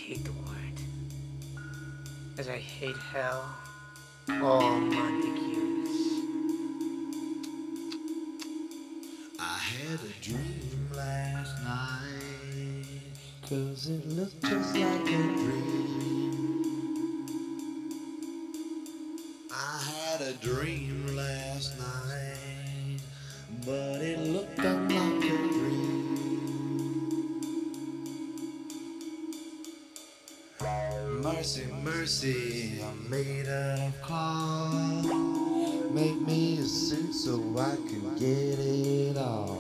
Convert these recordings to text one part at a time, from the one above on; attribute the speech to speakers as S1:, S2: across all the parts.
S1: hate the word, as I hate hell, all Montagues.
S2: I had a dream last night, 'cause it looked just like a dream. I had a dream last night, but it looked unlike a dream. Mercy, mercy, I made a call. Make me a suit so I can get it off.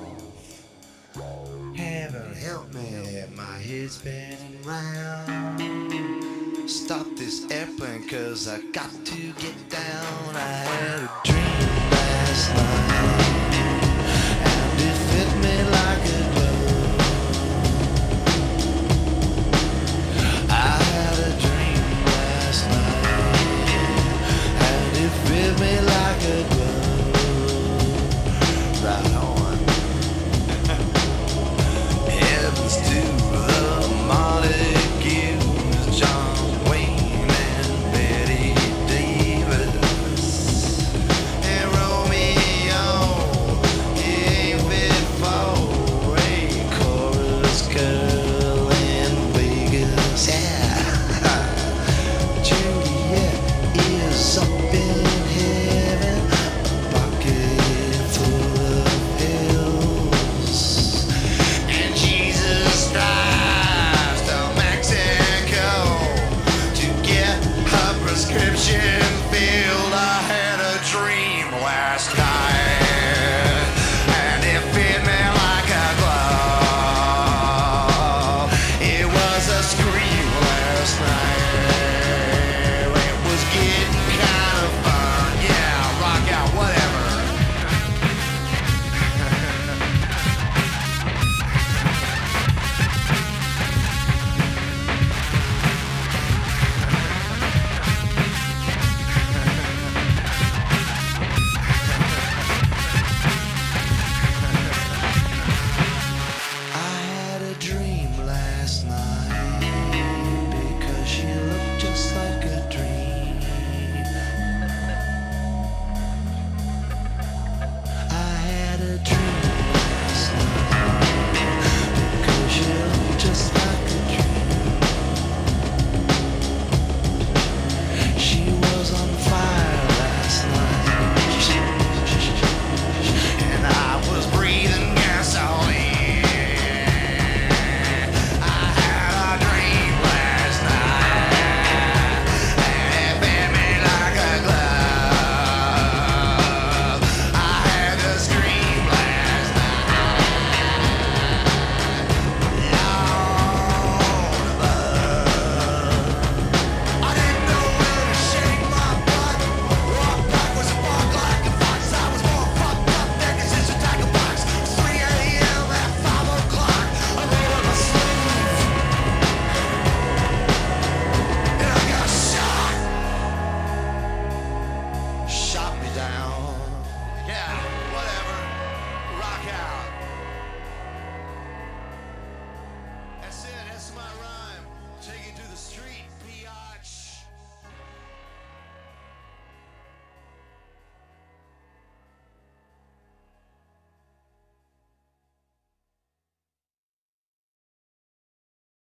S2: Heaven help me, my head's spinning round. Stop this airplane 'cause I got to get down. I had a dream last night, and it fit me like a glove. I had a dream last night, and it fit me like a glove. Right on. Heavens to the Montagues, John Wayne and Betty Davis, and Romeo, he ain't fit for a chorus girl in Vegas. Yeah, Juliet is so big.